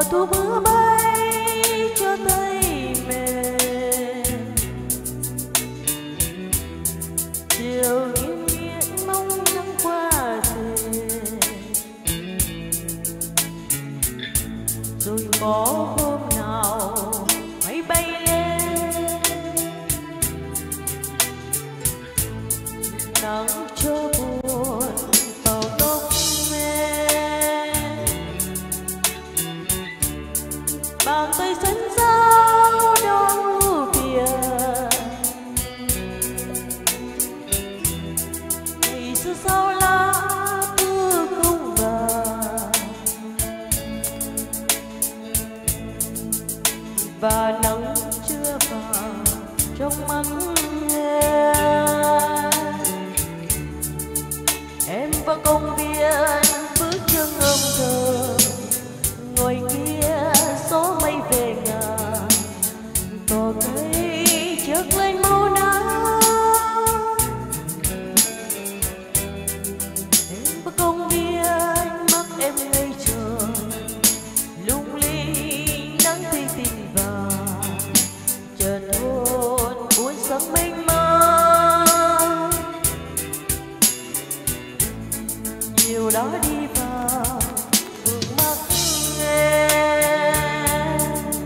thu bướm bay cho tay mềm, chiều nghiêng nghiêng mong nắng qua thềm. Rồi có hôm nào mây bay lên, nắng cho buồn vào tóc em. Bàn tay xanh sao đón phiền, ngày xưa sao lá mưa không vàng, và nắng chưa vào trong mắt em vào công viên bước chân âm thầm. Ngoài kia gió mây về ngàn, cỏ cây chớp lên màu nắng. Em vào công viên mắt em ngây chờ, lung linh nắng tươi tình vàng, chợt hôn cuốn sáng mênh mang. Chiều đó đi vào vương mắt em,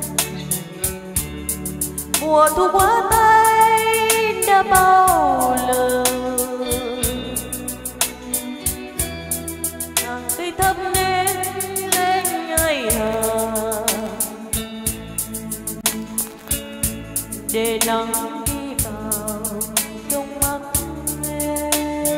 mùa thu quá tay đã bao lần. Hàng cây thắp nến lên ngày hè, để nắng đi vào trong mắt em.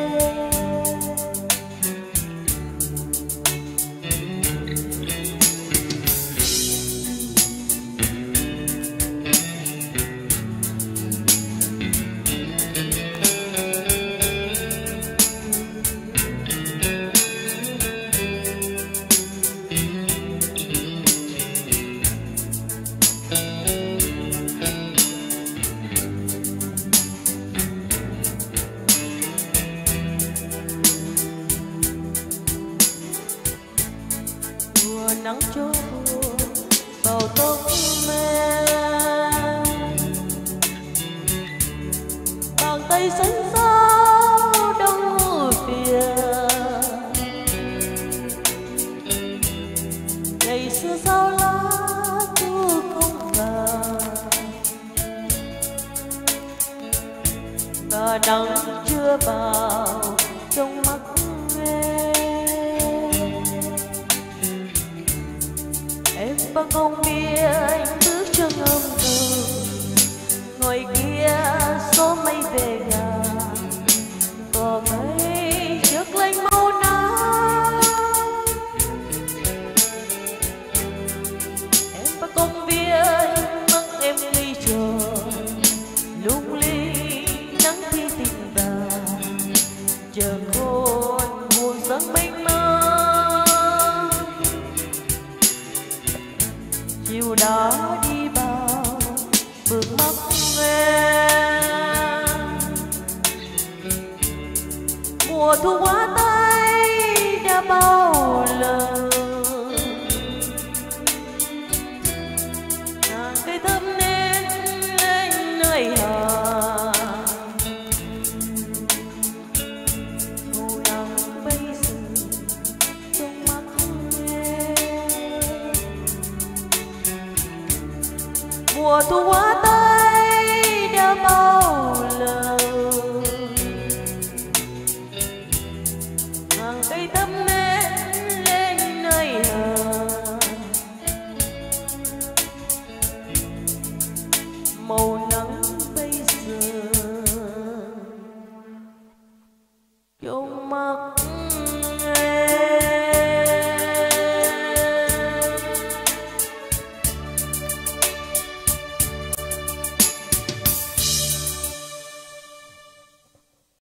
Nắng cho buồn vào tóc em, bàn tay xanh xao đông phiền. Ngày xưa sao lá thu không vàng, và nắng chưa vào trong mắt em. Em vào công viên bước chân âm thầm, ngoài kia gió mây về ngàn, cỏ cây chớp lên màu nắng. Em vào công viên mắt em ngây chờ, lung linh nắng thi tình vàng, chờ hôn buồn sáng mênh mang. Chiều đã đi bao bước mắt em, mùa thu quá tay đã bao lần. Hàng cây thắp nến lên nơi hà, thu nắng bây giờ trong mắt em. Mùa thu quá tay đã bao lần, hàng cây thắp nến lên nơi hà. Màu nắng bây giờ trong mắt